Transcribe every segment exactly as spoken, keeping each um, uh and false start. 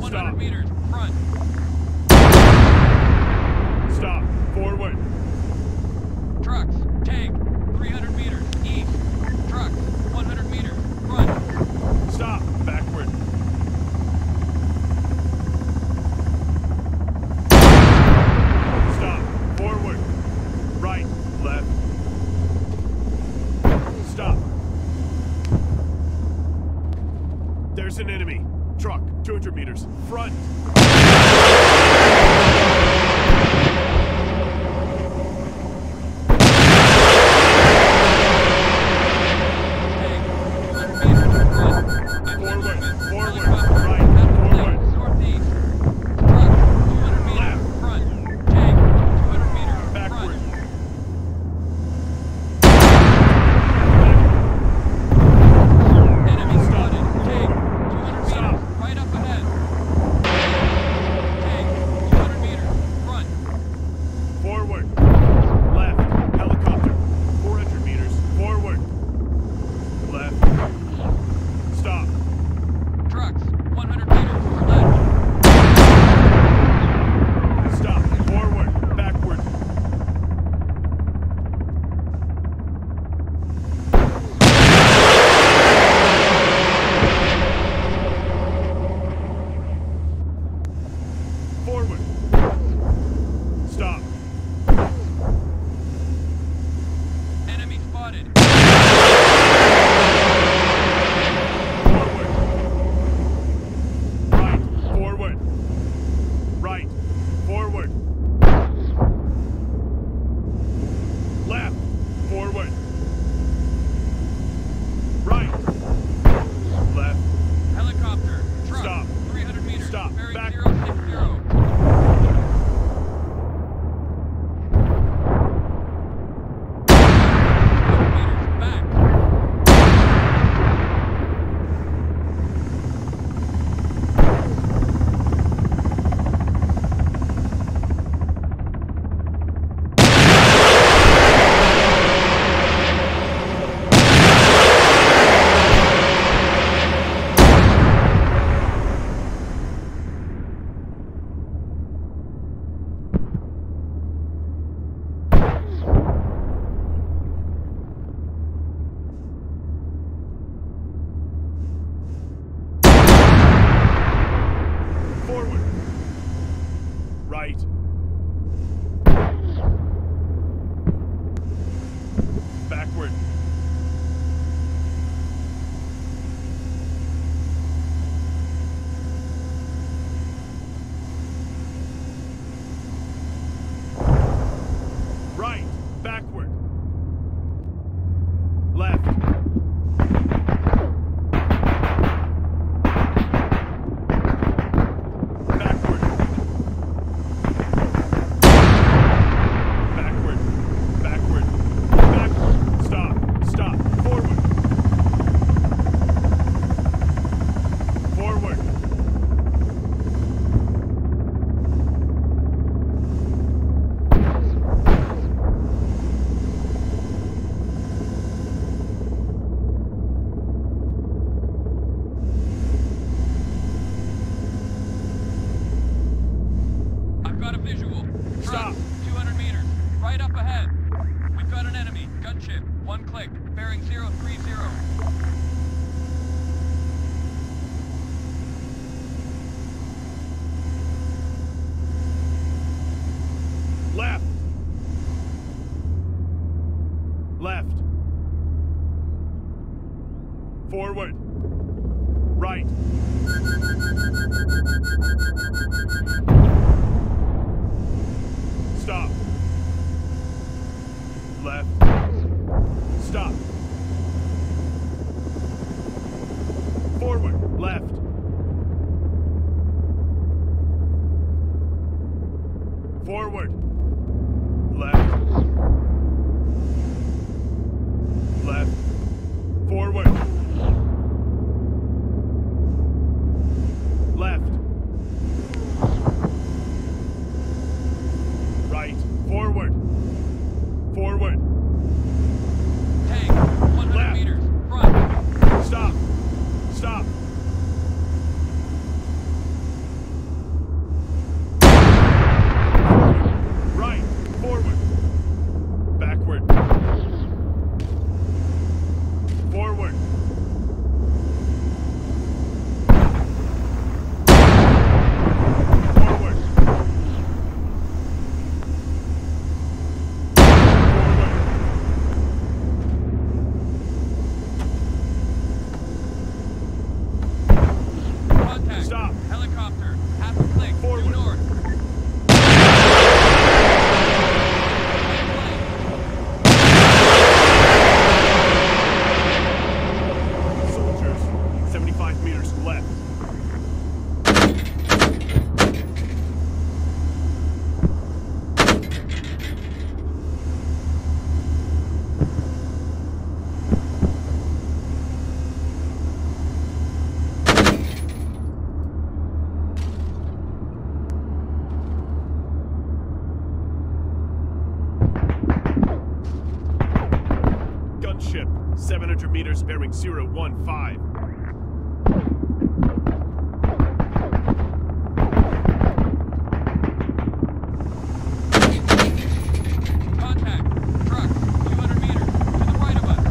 one hundred meters, front. Stop. Forward. Trucks, tank, three hundred meters, east. Trucks, one hundred meters, front. Stop. Backward. Stop. Forward. Right. Left. Stop. There's an enemy. Truck, two hundred meters, front. Forward. Right. Stop. Left. Stop. Forward. Left. Forward. Left. Left. Forward. Left. Right. Forward. Forward. Tank, one hundred Left. meters, front. Stop. Stop. Flagship, seven hundred meters, bearing zero one five. Contact. Truck. two hundred meters. To the right of us.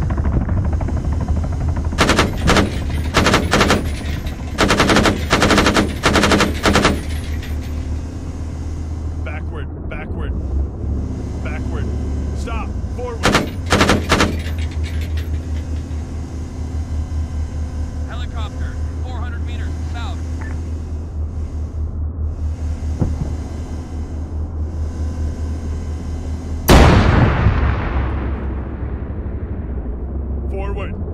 Backward, backward, backward. Stop, forward. Helicopter. four hundred meters. South. Forward.